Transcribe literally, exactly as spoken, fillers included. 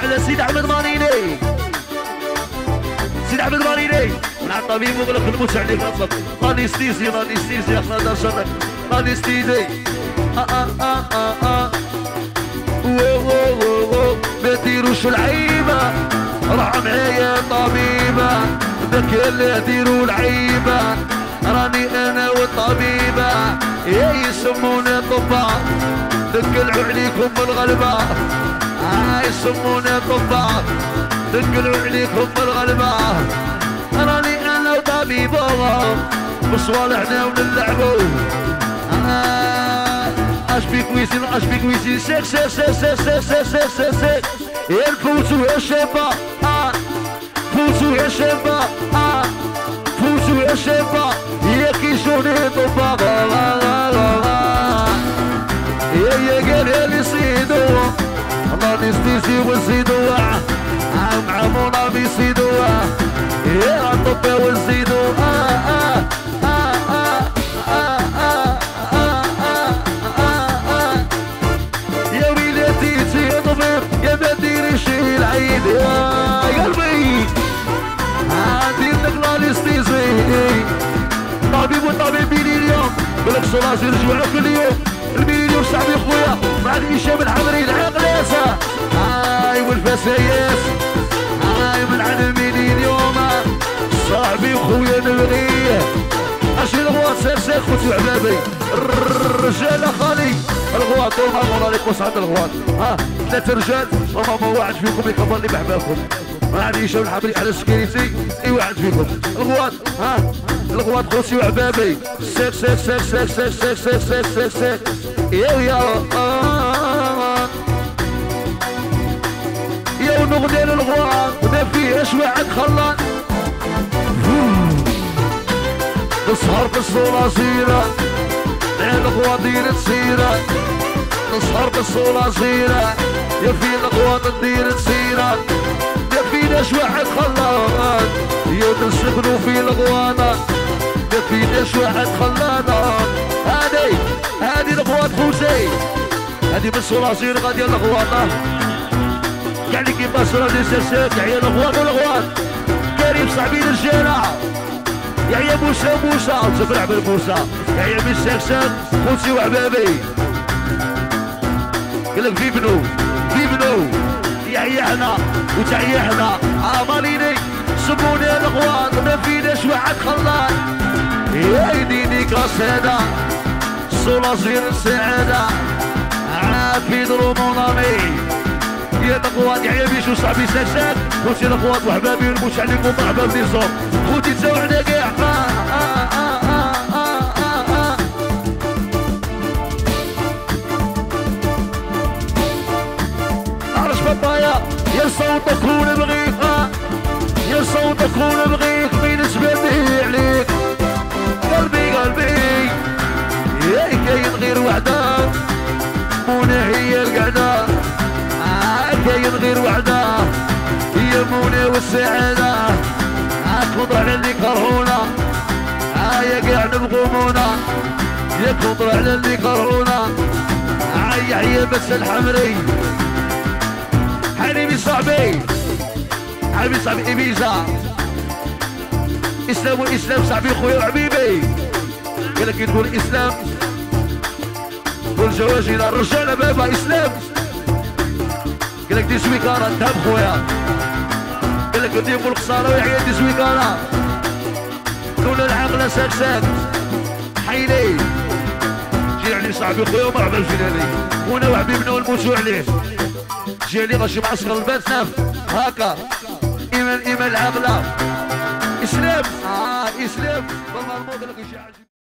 على سيد احمد مانيني سيد احمد مانيني مع الطبيب وغلق الموت عليك اطلب انستيزي انستيزي يا اخنا شرك انستيزي اه اه اه اه اه ما ديروش العيبه راح معايا طبيبه ذاك اللي ديروا العيبه راني انا والطبيبه يا يسموني طبا دقلعوا عليكم بالغلبه آه يسموني طبا دقلعوا عليكم بالغلبه راني انا وطبيبه بصوالحنا ونلعبوا آه اش بيك ويسين اش بيك ويسين سير سير سير سير سير سير سير سير سير يا الفوتو يا الشابه آه فوتو يا الشابه آه فوتو يا الشابه يا كيشوني طبا يا يا قال لي سيدو الله نستيسي وزيدو مع مونا بيسيدو يا طبا وزيدو آه آه آه آه آه آه آه يا ويلاتي يا طبيب يا ما ديريش العيد يا قلبي عندي نقلا نستيسي طبيب وطبيب بيني اليوم بلك صلاصي رجوعوا كل يوم المليون صاحبي خويا مع الهشام الحضري العقلاسة هاي والفسايس هاي من عالمين اليوم صاحبي خويا نبغيه اشي الغوات سير سير خوتي وعبابي الرجال خالي الغوات طول ما الله عليك وسعد الغوات ها ثلاثة رجال وما واحد فيكم يكبر لي بحبابكم مع الهشام الحضري على سكيرتي اي واحد فيكم الغوات ها الغوات خوتي وعبابي سير سير سير سير سير سير سير سير سير سير يا يا يا ونغني للغوات ما فيهاش واحد خلان نسهر بالصولة زيرة مع الغوات دير تسيرة نسهر بالصولة زيرة يا في الغوات ندير تسيرة ما فيناش واحد خلان يا نسكنوا في الغوانة ما فيناش واحد خلانا هادي هادي الغوات خوتي هادي من صلاصير غادي الغواطة كاع اللي كيما صلاصير ساسات يا عيال الغوات والغوات كريم صاحبي الرجالة يا عيا موسى موسى تفرح بالموسى يا عيا من ساكسان خوتي وحبابي قالك في بنو في بنو يا عيا حنا وتعيا حنا عامليني سموني الغوات ما فيناش واحد خلان يا يديني كاسيدا صلاصير السعادة عافي ضرب نامي يا الاخوات يا بيشو صاحبي ساكساك خوتي الاخوات وحبابي ونموت عليكم مرحبا بنيزو خوتي تساوعنا كاع عرش بابايا يا صوتك ونبغيك يا صوتك ونبغيك مين سببني عليك قلبي قلبي يا كاين غير وحده منى هي القعده آه كاين غير وحده هي منى والسعاده عاك على اللي كرهونا آه يا كاع نبغوا منى يا كثر على اللي كرهونا آه يا عيا بس الحمري حبيبي صاحبي حبيبي صاحبي إبيزا اسلام والاسلام صاحبي خويا وحبيبي قالك تقول اسلام والجواجي للرجال بابا اسلام قالك دي سويكارة الذهب خويا قالك ديفو الخسارة ويحيى دي سويكارة لولا العقلة ساكساك حيلي جي علي صاحبي خويا ومرحبا الجلالي وانا وحبيبنا ونموتو عليه جي علي غاشي معسكر البنات ناف هاكا ايمان ايمان العقلة اسلام اه اسلام والله الموضوع لك